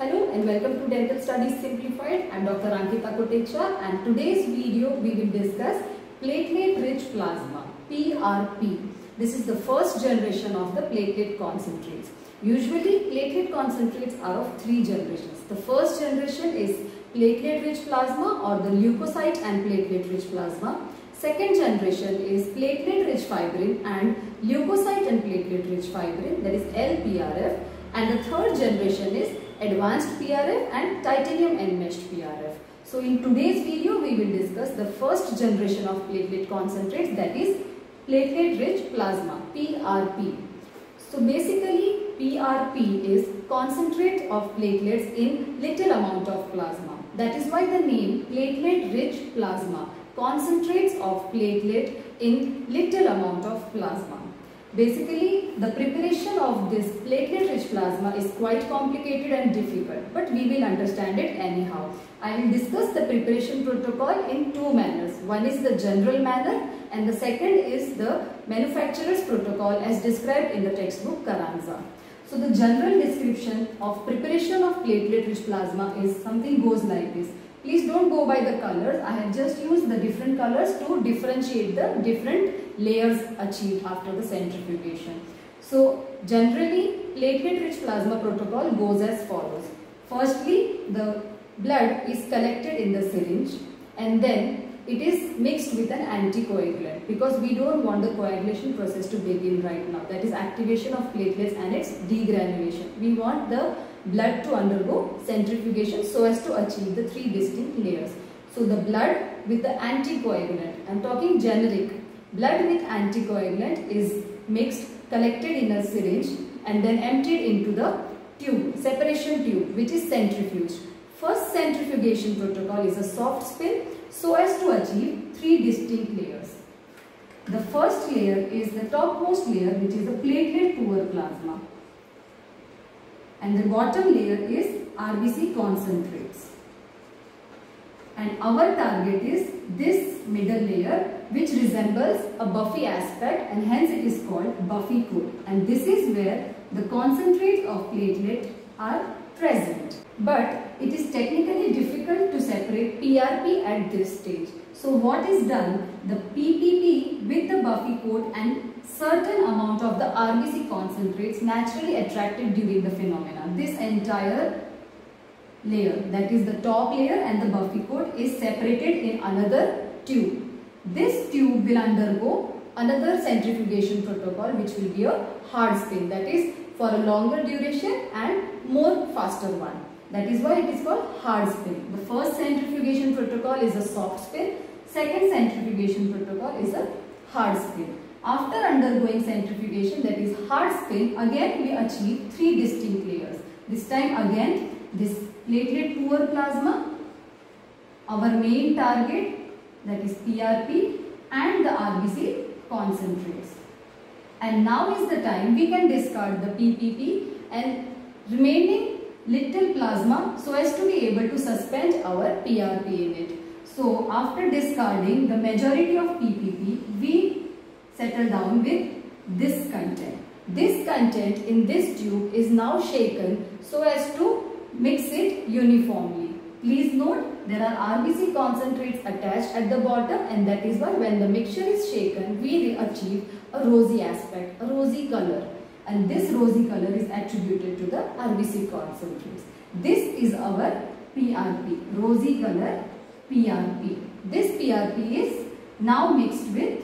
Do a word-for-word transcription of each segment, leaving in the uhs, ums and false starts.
Hello and welcome to Dental Studies Simplified. I am Doctor Ankita Kotecha, and today's video we will discuss platelet-rich plasma, P R P. This is the first generation of the platelet concentrates. Usually platelet concentrates are of three generations. The first generation is platelet-rich plasma or the leukocyte and platelet-rich plasma. Second generation is platelet-rich fibrin and leukocyte and platelet-rich fibrin, that is L P R F. And the third generation is advanced P R F and titanium enmeshed P R F. So in today's video we will discuss the first generation of platelet concentrates, that is platelet-rich plasma, P R P. So basically P R P is concentrate of platelets in little amount of plasma. That is why the name platelet-rich plasma, concentrates of platelet in little amount of plasma. Basically, the preparation of this platelet-rich plasma is quite complicated and difficult, but we will understand it anyhow. I will discuss the preparation protocol in two manners. One is the general manner and the second is the manufacturer's protocol as described in the textbook Carranza. So the general description of preparation of platelet-rich plasma is something goes like this. Please don't go by the colors. I have just used the different colors to differentiate the different layers achieved after the centrifugation. So generally platelet-rich plasma protocol goes as follows. Firstly, the blood is collected in the syringe and then it is mixed with an anticoagulant because we don't want the coagulation process to begin right now. That is activation of platelets and its degranulation. We want the blood to undergo centrifugation so as to achieve the three distinct layers. So the blood with the anticoagulant, I am talking generic, blood with anticoagulant is mixed, collected in a syringe and then emptied into the tube, separation tube, which is centrifuged. First centrifugation protocol is a soft spin so as to achieve three distinct layers. The first layer is the topmost layer, which is the platelet poor plasma, and the bottom layer is R B C concentrates. And our target is this middle layer, which resembles a buffy aspect and hence it is called buffy coat. And this is where the concentrates of platelet are present. But it is technically difficult to separate P R P at this stage. So what is done? The P P P with the buffy coat and certain amount of the R B C concentrates naturally attracted during the phenomena. This entire layer, that is the top layer and the buffy coat, is separated in another tube. This tube will undergo another centrifugation protocol, which will be a hard spin, that is for a longer duration and more faster one. That is why it is called hard spin. The first centrifugation protocol is a soft spin. Second centrifugation protocol is a hard spin. After undergoing centrifugation, that is hard spin, again we achieve three distinct layers. This time again this platelet poor plasma, our main target, that is P R P, and the R B C concentrates. And now is the time we can discard the P P P and remaining little plasma so as to be able to suspend our P R P in it. So after discarding the majority of P P P, we settle down with this content. This content in this tube is now shaken so as to mix it uniformly. Please note there are R B C concentrates attached at the bottom, and that is why when the mixture is shaken we achieve a rosy aspect, a rosy color. And this rosy color is attributed to the R B C concentrates. This is our P R P, rosy color P R P. This P R P is now mixed with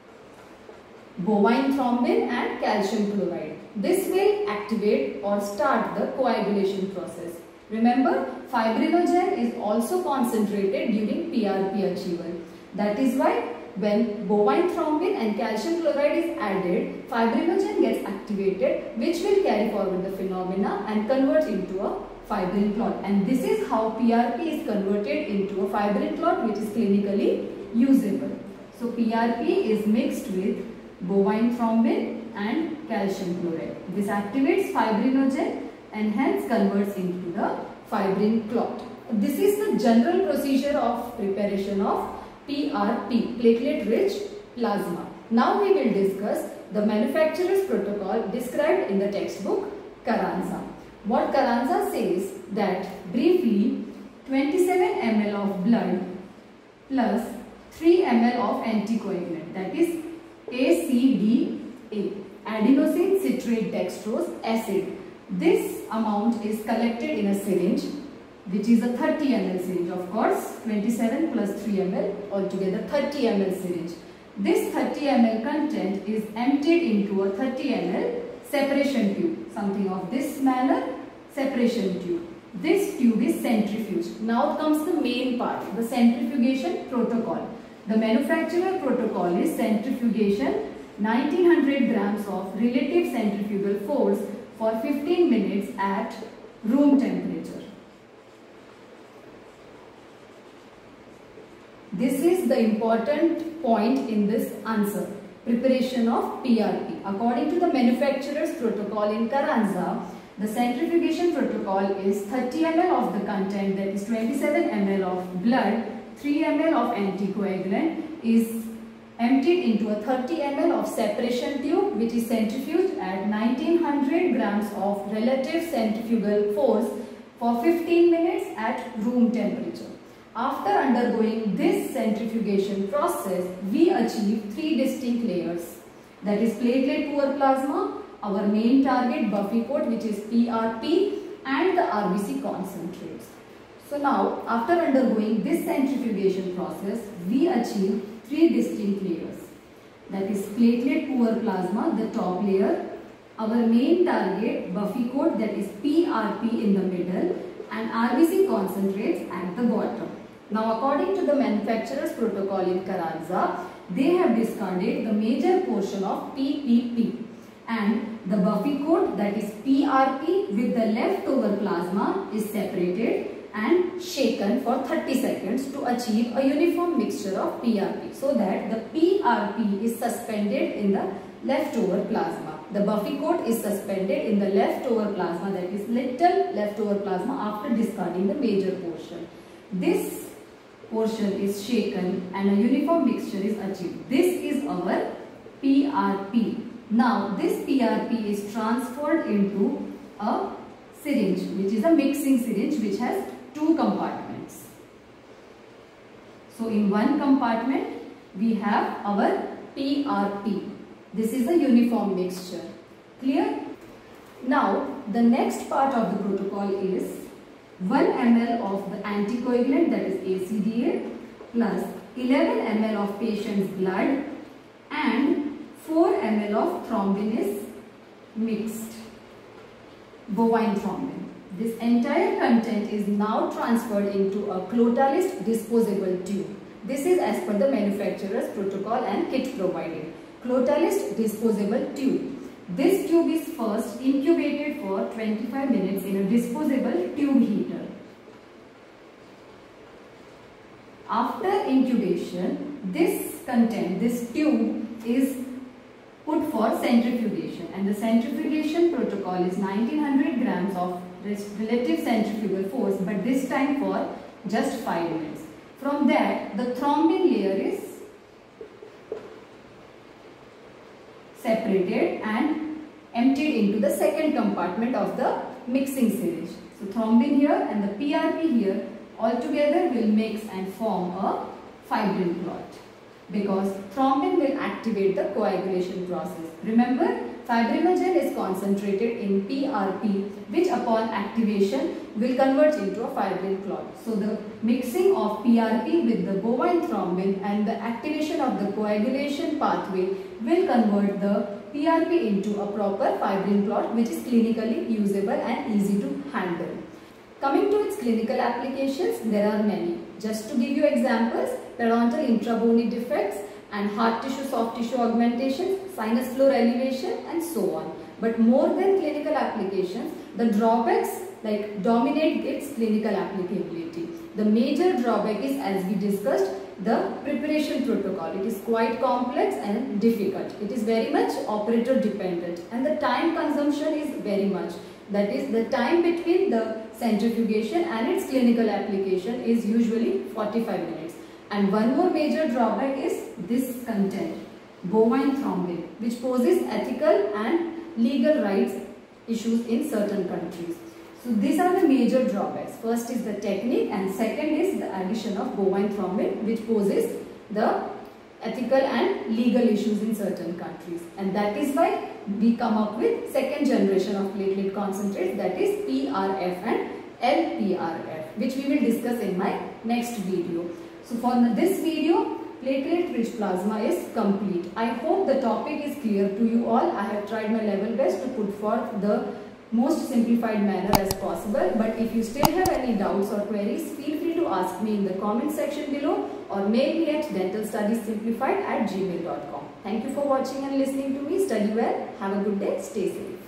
bovine thrombin and calcium chloride. This will activate or start the coagulation process. Remember, fibrinogen is also concentrated during P R P achieval. That is why when bovine thrombin and calcium chloride is added, fibrinogen gets activated, which will carry forward the phenomena and convert into a fibrin clot. And this is how P R P is converted into a fibrin clot, which is clinically usable. So P R P is mixed with bovine thrombin and calcium chloride. This activates fibrinogen and hence converts into the fibrin clot. This is the general procedure of preparation of P R P, platelet-rich plasma. Now we will discuss the manufacturer's protocol described in the textbook Carranza. What Carranza says that briefly twenty-seven milliliters of blood plus three milliliters of anticoagulant, that is A C D A, adenosine citrate dextrose acid. This amount is collected in a syringe, which is a thirty milliliter syringe. Of course, twenty-seven plus three milliliters, altogether thirty milliliter syringe. This thirty milliliter content is emptied into a thirty milliliter separation tube, something of this manner, separation tube. This tube is centrifuged. Now comes the main part, the centrifugation protocol. The manufacturer protocol is centrifugation, nineteen hundred grams of relative centrifugal force for fifteen minutes at room temperature. This is the important point in this answer. Preparation of P R P. According to the manufacturer's protocol in Carranza, the centrifugation protocol is thirty milliliters of the content, that is twenty-seven milliliters of blood, three milliliters of anticoagulant is emptied into a thirty milliliters of separation tube, which is centrifuged at nineteen hundred grams of relative centrifugal force for fifteen minutes at room temperature. After undergoing this centrifugation process, we achieve three distinct layers, that is platelet poor plasma, our main target buffy coat, which is P R P, and the R B C concentrates. So now, after undergoing this centrifugation process, we achieve three distinct layers, that is platelet poor plasma, the top layer, our main target buffy coat, that is P R P in the middle, and R B C concentrates at the bottom. Now, according to the manufacturer's protocol in Carranza, they have discarded the major portion of P P P, and the buffy coat, that is P R P, with the leftover plasma is separated and shaken for thirty seconds to achieve a uniform mixture of P R P, so that the P R P is suspended in the leftover plasma. The buffy coat is suspended in the leftover plasma, that is little leftover plasma after discarding the major portion. This portion is shaken and a uniform mixture is achieved. This is our P R P. Now this P R P is transferred into a syringe, which is a mixing syringe, which has two compartments. So in one compartment we have our P R P. This is a uniform mixture. Clear? Now the next part of the protocol is one milliliter of the anticoagulant, that is A C D A, plus eleven milliliters of patient's blood and four milliliters of thrombin is mixed, bovine thrombin. This entire content is now transferred into a Clotalist disposable tube. This is as per the manufacturer's protocol and kit provided. Clotalist disposable tube. This tube is first incubated for twenty-five minutes in a disposable tube heater. After incubation, this content, this tube is put for centrifugation, and the centrifugation protocol is nineteen hundred grams of relative centrifugal force, but this time for just five minutes. From that, the thrombin layer is separated and emptied into the second compartment of the mixing syringe. So thrombin here and the P R P here all together will mix and form a fibrin clot, because thrombin will activate the coagulation process. Remember, fibrinogen is concentrated in P R P, which upon activation will convert into a fibrin clot. So the mixing of P R P with the bovine thrombin and the activation of the coagulation pathway will convert the P R P into a proper fibrin clot, which is clinically usable and easy to handle. Coming to its clinical applications, there are many. Just to give you examples, periodontal intrabony defects and hard tissue, soft tissue augmentation, sinus floor elevation and so on. But more than clinical applications, the drawbacks like dominate its clinical applicability. The major drawback is, as we discussed, the preparation protocol. It is quite complex and difficult. It is very much operator dependent, and the time consumption is very much. That is, the time between the centrifugation and its clinical application is usually forty-five minutes. And one more major drawback is this content, bovine thrombin, which poses ethical and legal rights issues in certain countries. So these are the major drawbacks. First is the technique and second is the addition of bovine thrombin, which poses the ethical and legal issues in certain countries, and that is why we come up with second generation of platelet concentrates, that is P R F and L P R F, which we will discuss in my next video. So for this video, platelet rich plasma is complete. I hope the topic is clear to you all. I have tried my level best to put forth the most simplified manner as possible, but if you still have any doubts or queries, feel free to ask me in the comment section below or mail me at dental studies simplified at gmail dot com. Thank you for watching and listening to me. Study well. Have a good day. Stay safe.